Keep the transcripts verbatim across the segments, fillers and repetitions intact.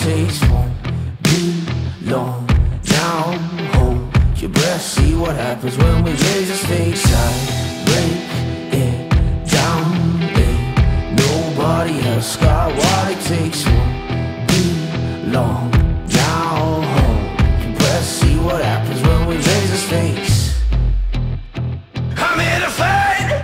takes won't be long. Now hold your breath, see what happens when we raise the stakes. I break it down, babe. Nobody else got what it takes won't be long. Now hold your breath, see what happens when we raise the stakes. I'm here to fight.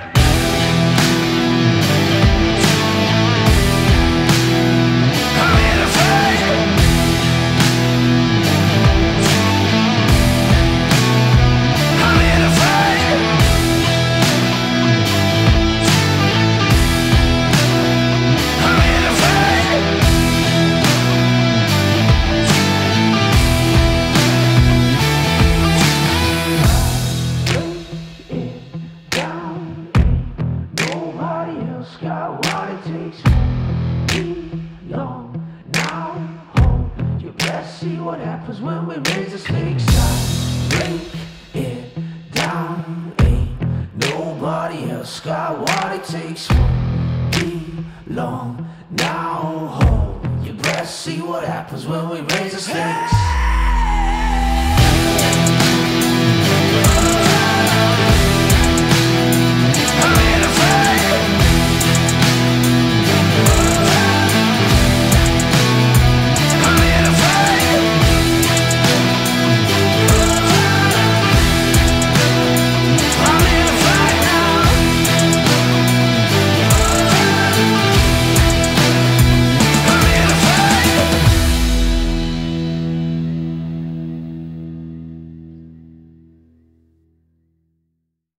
Got what it takes be long. Now hold your breath, see what happens when we raise the stakes. I break it down, ain't nobody else got what it takes be long. Now hold your breath, see what happens when we raise the stakes.